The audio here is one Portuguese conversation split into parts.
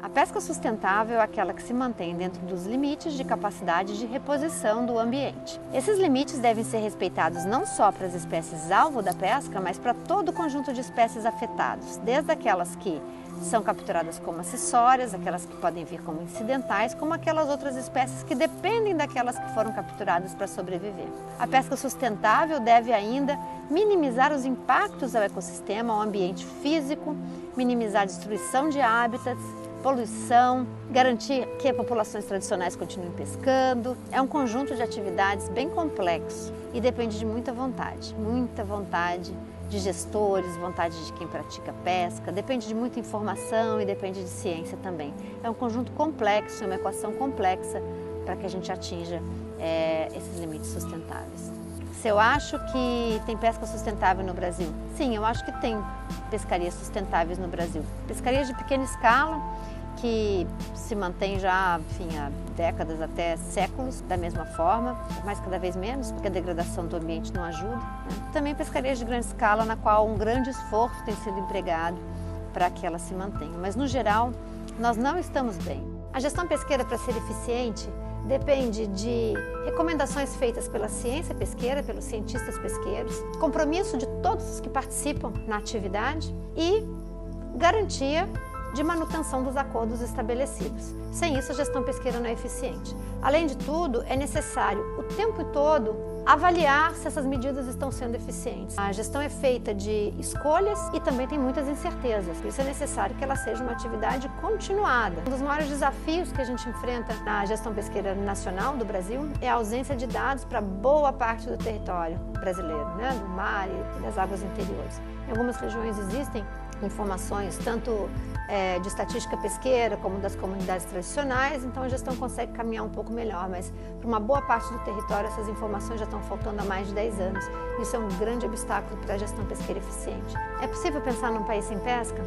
A pesca sustentável é aquela que se mantém dentro dos limites de capacidade de reposição do ambiente. Esses limites devem ser respeitados não só para as espécies alvo da pesca, mas para todo o conjunto de espécies afetadas, desde aquelas que são capturadas como acessórias, aquelas que podem vir como incidentais, como aquelas outras espécies que dependem daquelas que foram capturadas para sobreviver. A pesca sustentável deve ainda minimizar os impactos ao ecossistema, ao ambiente físico, minimizar a destruição de hábitats, poluição, garantir que as populações tradicionais continuem pescando. É um conjunto de atividades bem complexo e depende de muita vontade de gestores, vontade de quem pratica pesca, depende de muita informação e depende de ciência também. É um conjunto complexo, é uma equação complexa para que a gente atinja esses limites sustentáveis. Se eu acho que tem pesca sustentável no Brasil? Sim, eu acho que tem pescarias sustentáveis no Brasil. Pescarias de pequena escala, que se mantém já, enfim, há décadas até séculos da mesma forma, mas cada vez menos, porque a degradação do ambiente não ajuda, né? Também pescarias de grande escala, na qual um grande esforço tem sido empregado para que ela se mantenha. Mas, no geral, nós não estamos bem. A gestão pesqueira, para ser eficiente, depende de recomendações feitas pela ciência pesqueira, pelos cientistas pesqueiros, compromisso de todos os que participam na atividade e garantia de manutenção dos acordos estabelecidos. Sem isso, a gestão pesqueira não é eficiente. Além de tudo, é necessário o tempo todo avaliar se essas medidas estão sendo eficientes. A gestão é feita de escolhas e também tem muitas incertezas, por isso é necessário que ela seja uma atividade continuada. Um dos maiores desafios que a gente enfrenta na gestão pesqueira nacional do Brasil é a ausência de dados para boa parte do território brasileiro, né? Do mar e das águas interiores. Em algumas regiões existem informações tanto de estatística pesqueira como das comunidades tradicionais, então a gestão consegue caminhar um pouco melhor, mas para uma boa parte do território essas informações já estão faltando há mais de 10 anos. Isso é um grande obstáculo para a gestão pesqueira eficiente. É possível pensar num país sem pesca?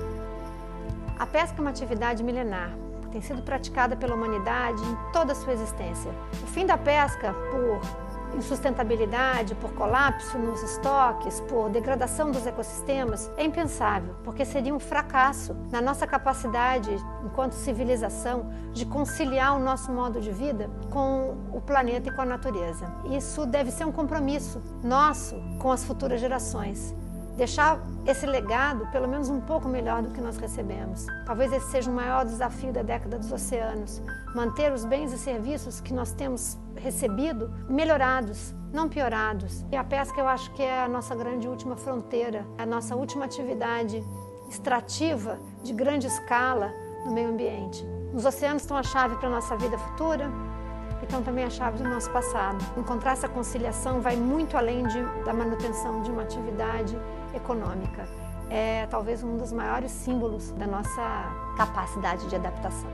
A pesca é uma atividade milenar, que tem sido praticada pela humanidade em toda a sua existência. O fim da pesca por insustentabilidade, por colapso nos estoques, por degradação dos ecossistemas, é impensável, porque seria um fracasso na nossa capacidade, enquanto civilização, de conciliar o nosso modo de vida com o planeta e com a natureza. Isso deve ser um compromisso nosso com as futuras gerações. Deixar esse legado pelo menos um pouco melhor do que nós recebemos. Talvez esse seja o maior desafio da década dos oceanos. Manter os bens e serviços que nós temos recebido melhorados, não piorados. E a pesca, eu acho que é a nossa grande última fronteira, a nossa última atividade extrativa de grande escala no meio ambiente. Os oceanos estão a chave para a nossa vida futura, então também a chave do nosso passado. Encontrar essa conciliação vai muito além da manutenção de uma atividade econômica. É talvez um dos maiores símbolos da nossa capacidade de adaptação.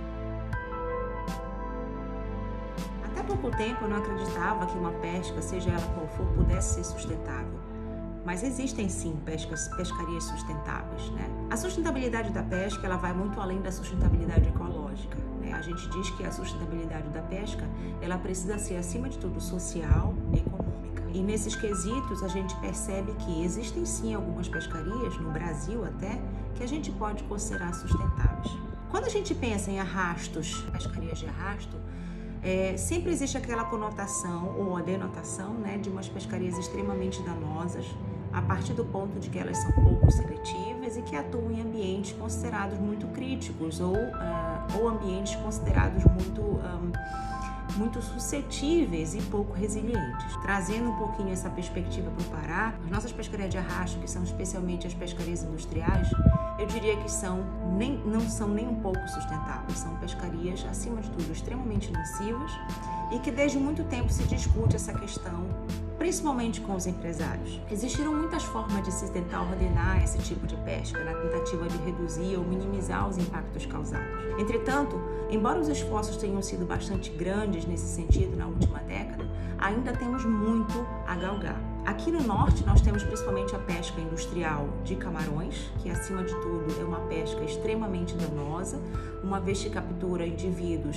Até pouco tempo eu não acreditava que uma pesca, seja ela qual for, pudesse ser sustentável. Mas existem sim pescarias sustentáveis, né? A sustentabilidade da pesca ela vai muito além da sustentabilidade ecológica, né? A gente diz que a sustentabilidade da pesca ela precisa ser acima de tudo social e econômica. E nesses quesitos a gente percebe que existem sim algumas pescarias, no Brasil até, que a gente pode considerar sustentáveis. Quando a gente pensa em arrastos, pescarias de arrasto, sempre existe aquela conotação ou a denotação, né, de umas pescarias extremamente danosas, a partir do ponto de que elas são pouco seletivas e que atuam em ambientes considerados muito críticos ou ambientes considerados muito suscetíveis e pouco resilientes. Trazendo um pouquinho essa perspectiva para o Pará, as nossas pescarias de arrasto, que são especialmente as pescarias industriais, eu diria que não são nem um pouco sustentáveis, são pescarias, acima de tudo, extremamente nocivas e que desde muito tempo se discute essa questão, principalmente com os empresários. Existiram muitas formas de se tentar ordenar esse tipo de pesca, na tentativa de reduzir ou minimizar os impactos causados. Entretanto, embora os esforços tenham sido bastante grandes nesse sentido na última década, ainda temos muito a galgar. Aqui no norte nós temos principalmente a pesca industrial de camarões, que acima de tudo é uma pesca extremamente danosa, uma vez que captura indivíduos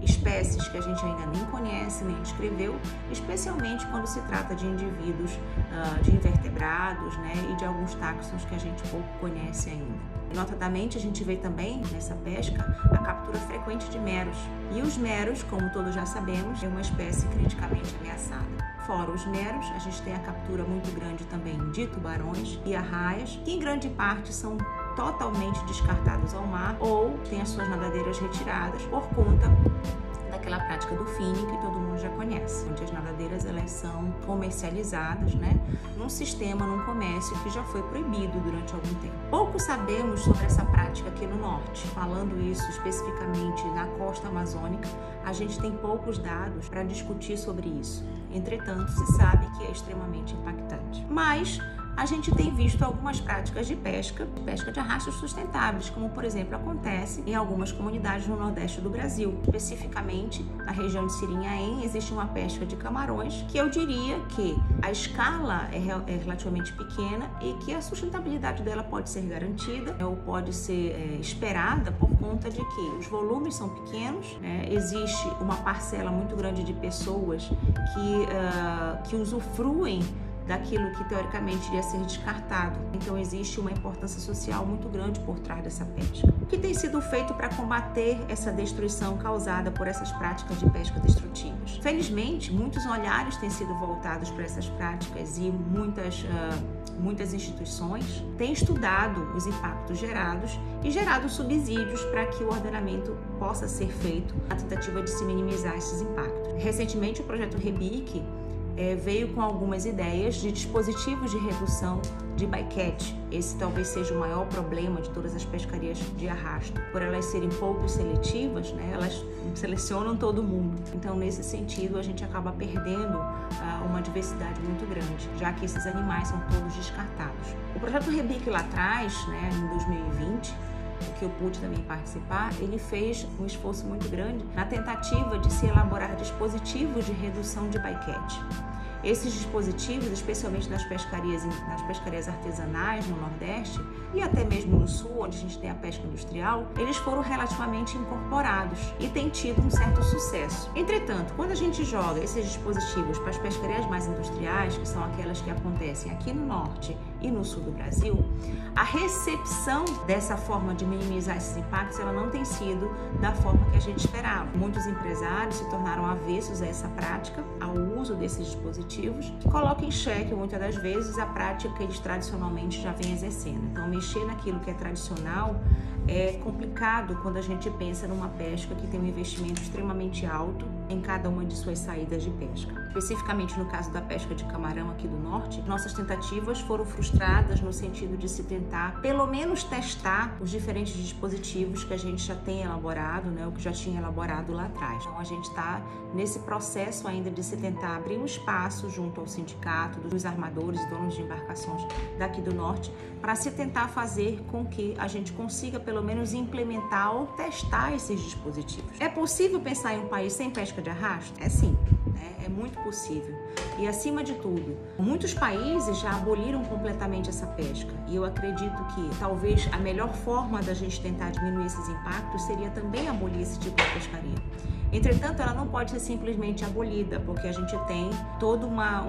espécies que a gente ainda nem conhece, nem descreveu, especialmente quando se trata de indivíduos de invertebrados, né, e de alguns táxons que a gente pouco conhece ainda. Notadamente, a gente vê também nessa pesca a captura frequente de meros. E os meros, como todos já sabemos, é uma espécie criticamente ameaçada. Fora os meros, a gente tem a captura muito grande também de tubarões e arraias, que em grande parte são totalmente descartados ao mar ou têm as suas nadadeiras retiradas por conta daquela prática do finning que todo mundo já conhece, onde as nadadeiras elas são comercializadas, né, num sistema, num comércio que já foi proibido durante algum tempo. Pouco sabemos sobre essa prática aqui no norte. Falando isso especificamente na costa amazônica, a gente tem poucos dados para discutir sobre isso. Entretanto, se sabe que é extremamente impactante. Mas a gente tem visto algumas práticas de pesca de arrastos sustentáveis, como por exemplo acontece em algumas comunidades no nordeste do Brasil. Especificamente na região de Sirinhaém existe uma pesca de camarões que eu diria que a escala é relativamente pequena e que a sustentabilidade dela pode ser garantida ou pode ser esperada por conta de que os volumes são pequenos, né? Existe uma parcela muito grande de pessoas que usufruem daquilo que teoricamente iria ser descartado. Então existe uma importância social muito grande por trás dessa pesca. O que tem sido feito para combater essa destruição causada por essas práticas de pesca destrutivas? Felizmente, muitos olhares têm sido voltados para essas práticas e muitas instituições têm estudado os impactos gerados e gerado subsídios para que o ordenamento possa ser feito na tentativa de se minimizar esses impactos. Recentemente, o projeto REBIC veio com algumas ideias de dispositivos de redução de bycatch. Esse talvez seja o maior problema de todas as pescarias de arrasto. Por elas serem pouco seletivas, né, elas selecionam todo mundo. Então, nesse sentido, a gente acaba perdendo uma diversidade muito grande, já que esses animais são todos descartados. O projeto REBIC lá atrás, né, em 2020, que eu pude também participar, ele fez um esforço muito grande na tentativa de se elaborar dispositivos de redução de bycatch. Esses dispositivos, especialmente nas pescarias artesanais no Nordeste e até mesmo no Sul, onde a gente tem a pesca industrial, eles foram relativamente incorporados e têm tido um certo sucesso. Entretanto, quando a gente joga esses dispositivos para as pescarias mais industriais, que são aquelas que acontecem aqui no Norte e no Sul do Brasil, a recepção dessa forma de minimizar esses impactos, ela não tem sido da forma que a gente esperava. Muitos empresários se tornaram avessos a essa prática, ao uso desses dispositivos, que colocam em xeque, muitas das vezes, a prática que eles tradicionalmente já vêm exercendo. Então, mexer naquilo que é tradicional é complicado quando a gente pensa numa pesca que tem um investimento extremamente alto em cada uma de suas saídas de pesca. Especificamente no caso da pesca de camarão aqui do norte, nossas tentativas foram frustradas no sentido de se tentar, pelo menos, testar os diferentes dispositivos que a gente já tem elaborado, né, o que já tinha elaborado lá atrás. Então, a gente está nesse processo ainda de se tentar abrir um espaço junto ao sindicato, dos armadores e donos de embarcações daqui do norte, para se tentar fazer com que a gente consiga, pelo menos, implementar ou testar esses dispositivos. É possível pensar em um país sem pesca de arrasto? É sim, né? É muito possível. E, acima de tudo, muitos países já aboliram completamente essa pesca. E eu acredito que talvez a melhor forma da gente tentar diminuir esses impactos seria também abolir esse tipo de pescaria. Entretanto, ela não pode ser simplesmente abolida, porque a gente tem toda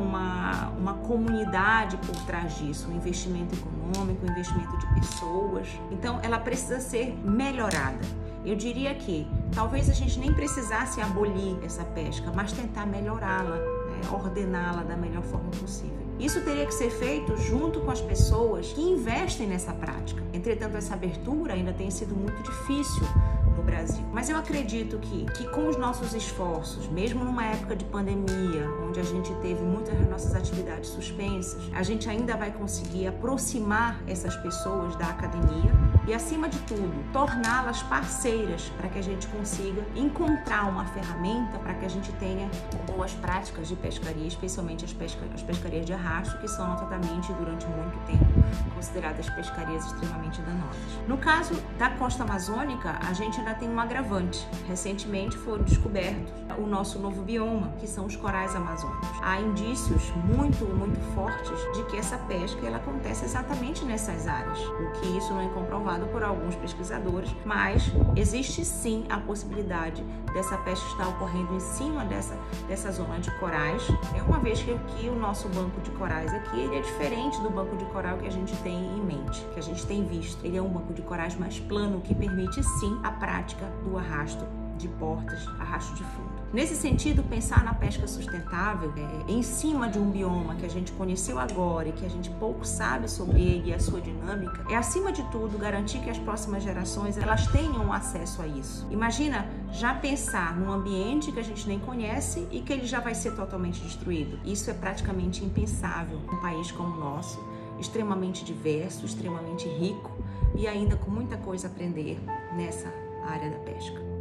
uma comunidade por trás disso, um investimento econômico, um investimento de pessoas. Então, ela precisa ser melhorada. Eu diria que talvez a gente nem precisasse abolir essa pesca, mas tentar melhorá-la, né, ordená-la da melhor forma possível. Isso teria que ser feito junto com as pessoas que investem nessa prática. Entretanto, essa abertura ainda tem sido muito difícil no Brasil. Mas eu acredito que com os nossos esforços, mesmo numa época de pandemia, onde a gente teve muitas das nossas atividades suspensas, a gente ainda vai conseguir aproximar essas pessoas da academia e, acima de tudo, torná-las parceiras para que a gente consiga encontrar uma ferramenta para que a gente tenha boas práticas de pescaria, especialmente as pescarias de arrasto, que são notadamente, durante muito tempo, consideradas pescarias extremamente danosas. No caso da costa amazônica, a gente ainda tem um agravante. Recentemente foram descobertos o nosso novo bioma, que são os corais amazônicos. Há indícios muito muito fortes de que essa pesca ela acontece exatamente nessas áreas, o que isso não é comprovado por alguns pesquisadores, mas existe sim a possibilidade dessa pesca estar ocorrendo em cima dessa zona de corais, uma vez que aqui o nosso banco de corais aqui ele é diferente do banco de coral que a gente tem em mente, que a gente tem visto. Ele é um banco de corais mais plano, que permite sim a prática do arrasto de portas, arrasto de fundo. Nesse sentido, pensar na pesca sustentável em cima de um bioma que a gente conheceu agora e que a gente pouco sabe sobre ele e a sua dinâmica, é acima de tudo garantir que as próximas gerações elas tenham acesso a isso. Imagina já pensar num ambiente que a gente nem conhece e que ele já vai ser totalmente destruído. Isso é praticamente impensável num país como o nosso, extremamente diverso, extremamente rico e ainda com muita coisa a aprender nessa área da pesca.